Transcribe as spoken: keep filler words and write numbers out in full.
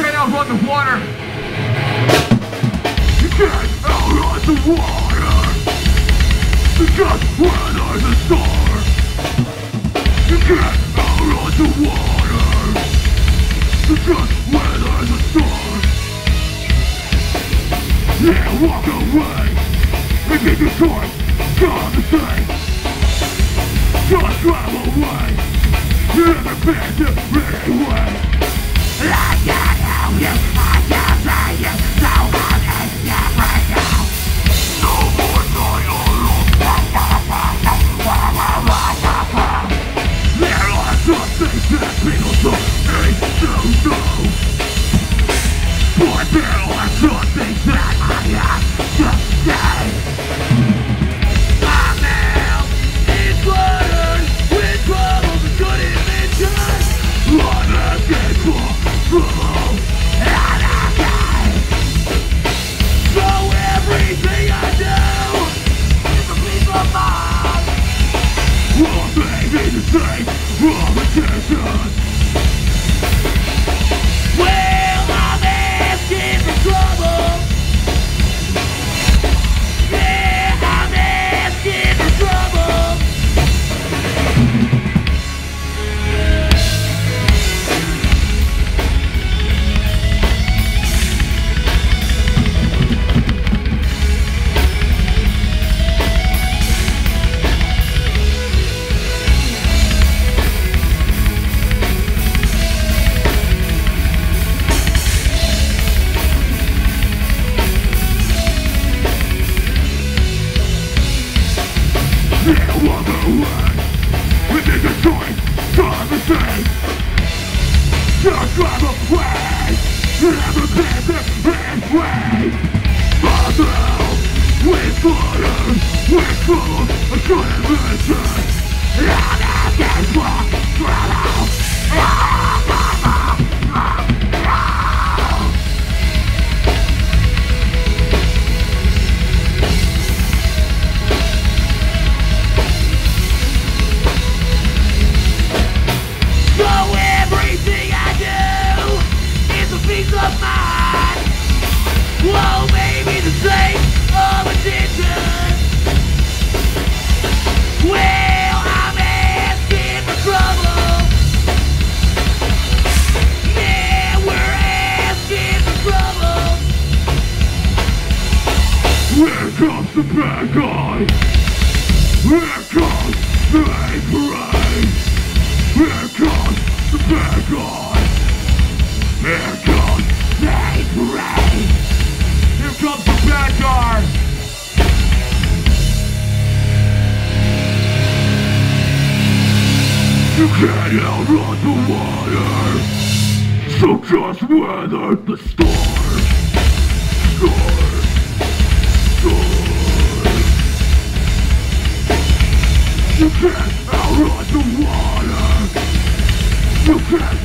can't outrun the water. You can't outrun the water. You just weather the storm. You can't outrun the water. You just weather the storm. Yeah, walk away. Make it your choice. Come the same. Just drive away. You never been to any way. I can't help you, I can't save you. So hard and never now. No more dialogue. There are some things that people don't need to know. But there are some things that I have to say. I'm out in cluttered with troubles and good inventions. I'm asking for trouble and I die. So everything I do is a piece of mind. All things is the same, all attention. Well, I'm asking for trouble. Yeah, I'm asking for trouble. Yeah, walk away. We make a choice, time to say. Just drive away. Never been there anyway. Myself, with fire, with trouble, a good invention. I'm asking for trouble. Of mine. Whoa, maybe the same of attention. Well, I'm asking for trouble. Yeah, we're asking for trouble. Here comes the bad guy. Here comes the parade. Here comes the bad guy. Here comes Day Parade! Here comes the bad guy! You can't outrun the water, so just weather the storm. Storm. Storm. You can't outrun the water. You can't